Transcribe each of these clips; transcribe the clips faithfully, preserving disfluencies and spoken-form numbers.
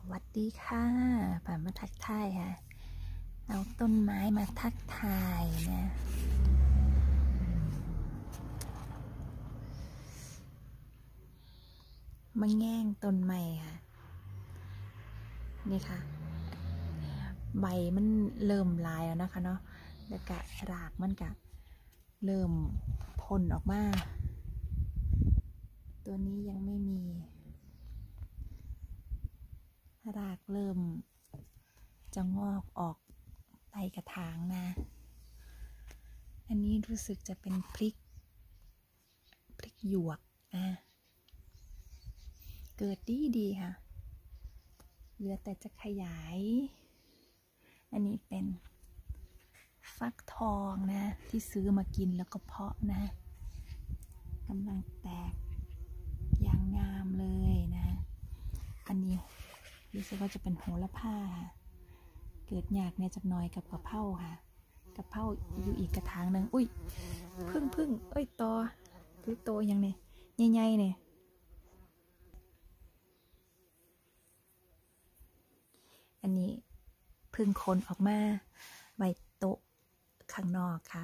วัสดีค่ะป่ามาทักทายค่ะเอาต้นไม้มาทักทายนะมาแง่งต้นไม้ค่ะนี่ค่ะใบมันเริ่มลายแล้วนะคะเนาะแล้วก็รากมันก็เริ่มพ่นออกมาตัวนี้ยังไม่มีรากเริ่มจะงอกออกใต้กระถางนะอันนี้รู้สึกจะเป็นพริกพริกหยวกนะเกิดดีดีค่ะเหลือแต่จะขยายอันนี้เป็นฟักทองนะที่ซื้อมากินแล้วก็เพาะนะกำลังแตกอย่างงามเลยนะอันนี้รู้สึกว่าจะเป็นโหระพาเกิดยากเนี่ยจักหน่อยกับกะเพราค่ะกะเพราอยู่อีกกระถางหนึ่งอุ้ยพึ่งพึ่งเอ้ยตอคือโตยังเนี่ยใหญ่ๆเนี่ยอันนี้พึ่งคนออกมาไว้โต๊ะข้างนอกค่ะ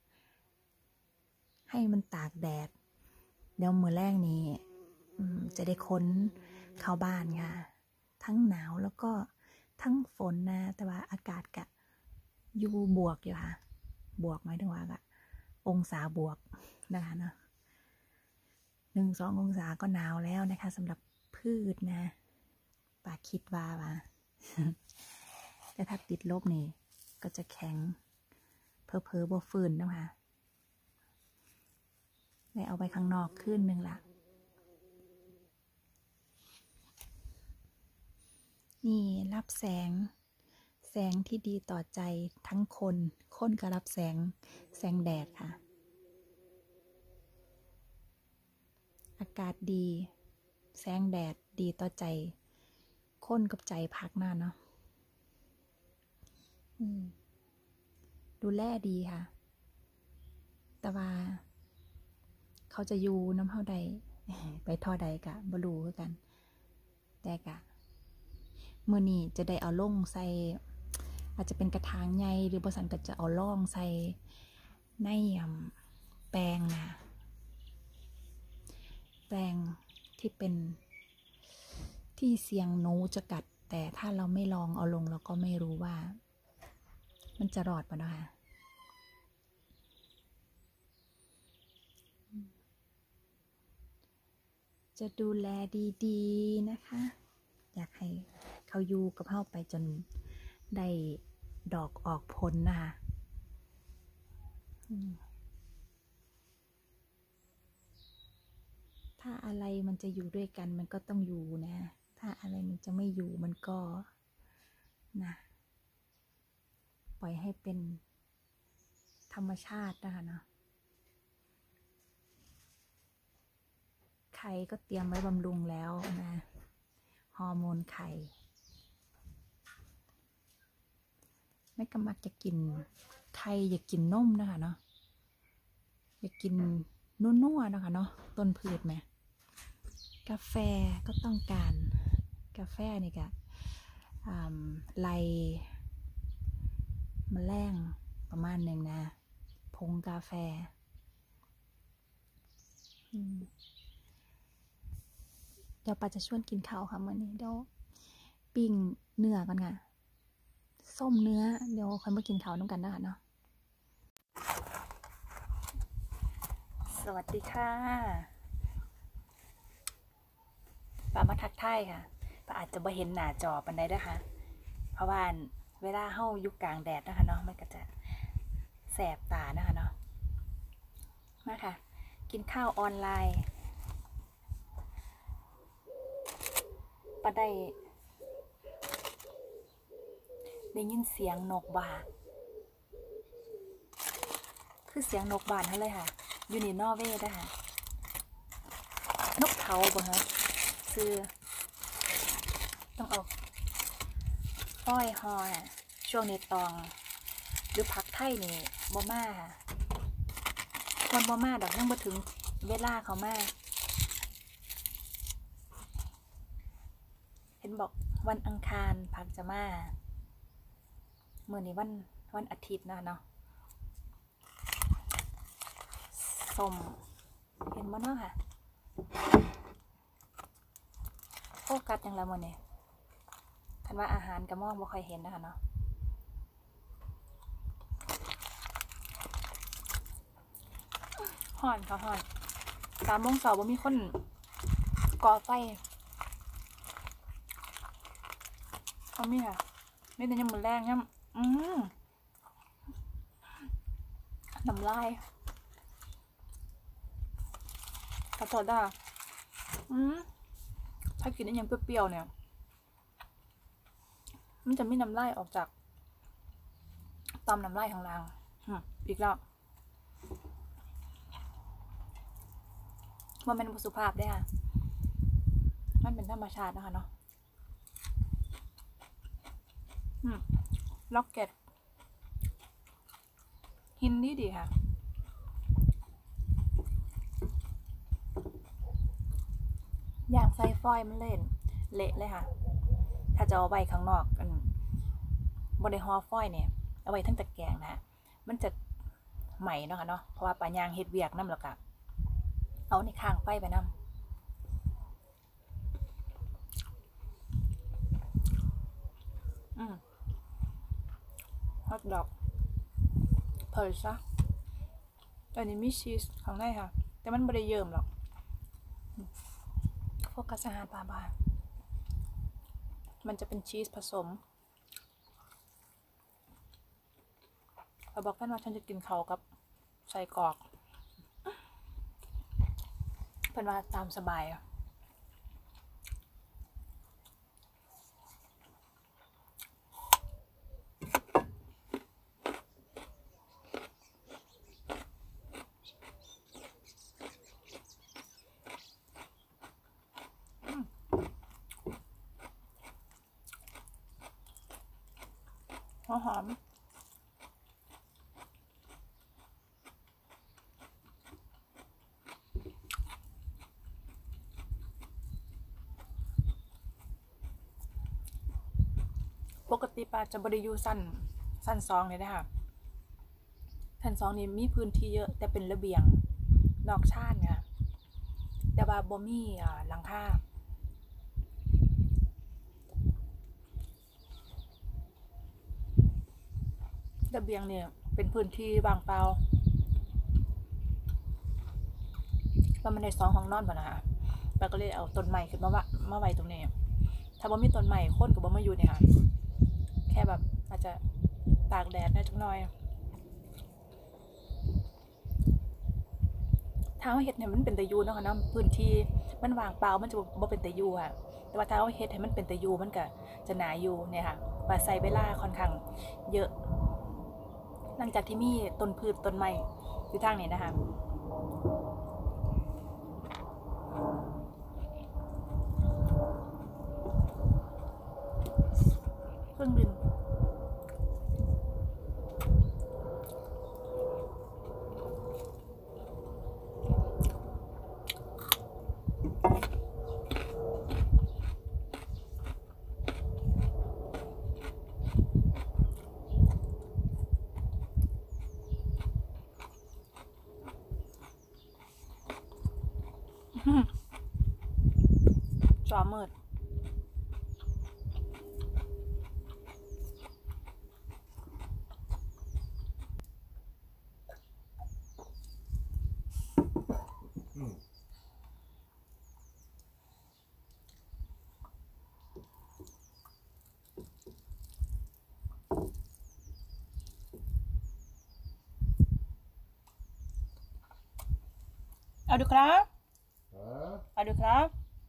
ให้มันตากแดดเดี๋ยวมื้อแรกนี้จะได้ค้นเข้าบ้านค่ะทั้งหนาวแล้วก็ทั้งฝนนะแต่ว่าอากาศกะอยู่บวกอยู่ค่ะบวกหมายถึงว่ากะองศาบวกนะคะเนาะหนึ่งสององศาก็หนาวแล้วนะคะสำหรับพืชนะป่าคิดว่าว่าแต่ถ้าติดลบนี่ก็จะแข็งเพอเพอบ่ฟื้นนะคะเลยเอาไปข้างนอกขึ้นหนึ่งละนี่รับแสงแสงที่ดีต่อใจทั้งคนคนก็รับแสงแสงแดดค่ะอากาศดีแสงแดดดีต่อใจคนกับใจพักหน้าเนาะดูแลดีค่ะแต่ว่าเขาจะอยู่น้ำเฮาใดไปท่อใดกะบ่รู้คือกันแต่กะมื้อนี้จะได้เอาลงใส่อาจจะเป็นกระถางใหญ่หรือบ่ซั่นก็จะเอาล่องใส่ในแปลงนะแปลงที่เป็นที่เสี่ยงหนูจะกัดแต่ถ้าเราไม่ลองเอาลงเราก็ไม่รู้ว่ามันจะรอดป่ะนะคะจะดูแลดีๆนะคะอยากให้เขาอยู่กับเฮาไปจนได้ดอกออกผลนะคะถ้าอะไรมันจะอยู่ด้วยกันมันก็ต้องอยู่นะถ้าอะไรมันจะไม่อยู่มันก็นะปล่อยให้เป็นธรรมชาตินะคะเนาะไข่ก็เตรียมไว้บำรุงแล้วนะฮอร์โมนไข่ไม่กำมักจะกินไข่อย่ากินนมนะคะเนาะอย่ากินนัวๆนะคะเนาะต้นพืชไหมกาแฟก็ต้องการกาแฟนี่กะไล่แมลงประมาณหนึ่งนะผงกาแฟเดี๋ยวป้าจะชวนกินข้าวค่ะมื้อนี้เดี๋ยวปิ้งเนื้อก่อนค่ะส้มเนื้อเดี๋ยวค่อยมากินข้าวน้ำกันนะคะเนาะสวัสดีค่ะป้ามาทักทายค่ะป้าอาจจะบ่เห็นหน้าจอปานใดนะคะเพราะว่าเวลาเฮาอยู่กลางแดดนะคะเนาะมันก็จะแสบตานะคะเนาะมาค่ะกินข้าวออนไลน์ป้าได้ได้ยินเสียงนกบาคือเสียงนกบานเขาเลยค่ะอยู่ในนอร์เวย์นะคะนกเขาบ่ฮะซื้อต้องเอาป้อยฮอน่ะช่วงนี้ตองหรือพักไทยนี่บ่มาค่ะคนบ่มาดอกยังบ่ถึงเวลาเขามาเห็นบอกวันอังคารพักจะมาเมื่อนี้วันวันอาทิตย์นะเนาะส้มเห็นมั้งเนาะค่ะโฟกัสอย่างไรมื่อนี้คันว่าอาหารกระมองบ่ค่อยเห็นนะคะเนาะห่อนค่ะห่อนสามโมงเสาร์บ่มีคนก่อไฟเอามีค่ะไม่แต่ยังมือแรงยังอืมน้ำลายขอโทษด้วยอืมถ้ากินได้ยังเปรี้ยวๆเนี่ยมันจะไม่น้ำลายออกจากตอมน้ำลายข้างล่างอีกแล้วมันเป็นสุภาพได้ค่ะมันเป็นธรรมชาตินะคะเนาะล็อกเก็ตหินดีดีค่ะอย่างไซฟอยมันเล่นเละเลยค่ะถ้าจะเอาไว้ข้างนอกกันบนในฮอฟอยเนี่ยเอาไว้ทั้งตะแกรงนะฮะมันจะใหม่เนาะค่ะเนาะเพราะว่าปลายางเฮ็ดเวียกน้ำแล้วก็เอาในข้างไฟไปน้ำอืมฮอทดอกเผยซะแต่นี้มีชีสข้างในค่ะแต่มันไม่ได้เยิ้มหรอกโฟกัสอาหารปลาบ้านมันจะเป็นชีสผสมเราบอกกันว่าฉันจะกินเขากับใส่กรอกเป็นว่าตามสบายอ่ะหอมปกติปลาจะบริยูสั้นสั้นซองเลยนะคะสั้นซองนี่มีพื้นที่เยอะแต่เป็นระเบียงนอกชานเนี่ยแต่ว่าบ่มีหลังคาระเบียงเนี่ยเป็นพื้นที่ว่างเปล่าแล้วมันในซองห้องนอนบ่นะคะปลาก็เลยเอาต้นไม้ขึ้นมาว่ามาไว้ตรงนี้ถ้าบ่มีต้นไม้คนก็บ่มาอยู่เนี่ยค่ะแค่แบบอาจจะตากแดดได้จักหน่อยถ้าเราเฮ็ดให้มันเป็นตะยูเนาะค่ะเนาะพื้นที่มันว่างเปล่ามันจะบ่เป็นตะยูค่ะแต่ว่าถ้าเราเฮ็ดให้มันเป็นตะยูมันก็จะน่าอยู่เนี่ยค่ะว่าใช้เวลาค่อนข้างเยอะหลังจากที่มีต้นพืชต้นไม้อยู่ทางนี้นะคะเครื่องบินจอมืดเอาดูครับเอาดูครับ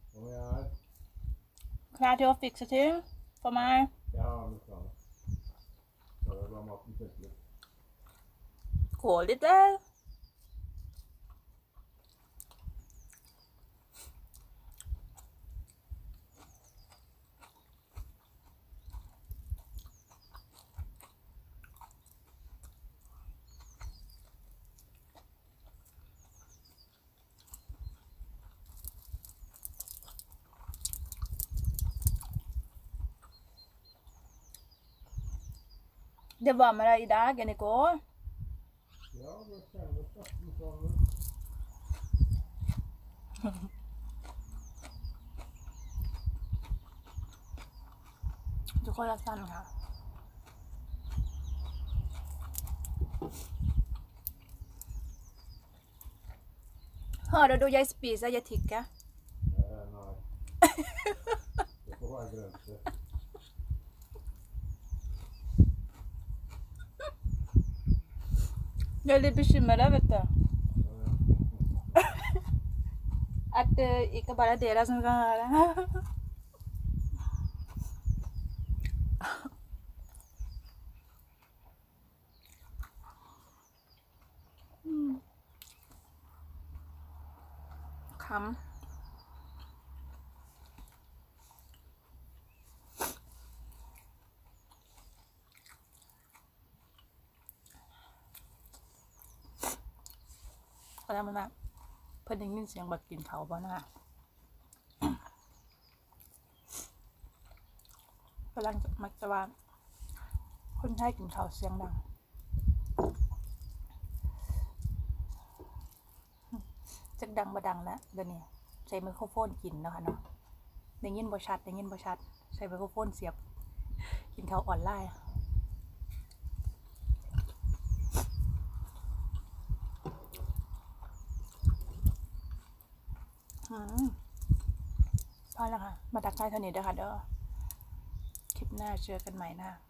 Klaar till att fixa till för mig? Ja, men klart. Så det var maten skikkelig. Gå lite. Det var med deg i dag enn i går. Ja, det kändes nästan som... Du får la stanna här. Hörde du jag spiser jag tycker? Nej, nej. Det får vara gränser. Jag är lite bekymrad vet du. Att det inte bara är deras som kan höra. Mm. Kam.ก็ได้มันแบบเพิ่นได้ยินเสียงบักกินเขาบ่น่ะกำลังมักจะว่าคนไทยกินข้าวเสียงดังจักดังบ่ดังแล้วเดี๋ยวนี้ใช้ไมโครโฟนกินเนาะค่ะเนาะได้ยินบ่ชัดได้ยินบ่ชัดใช้ไมโครโฟนเสียบกินข้าวออนไลน์อืมพอแล้วค่ะมาตักทายเท่านี้เด้อค่ะเด้อคลิปหน้าเจอกันใหม่นะ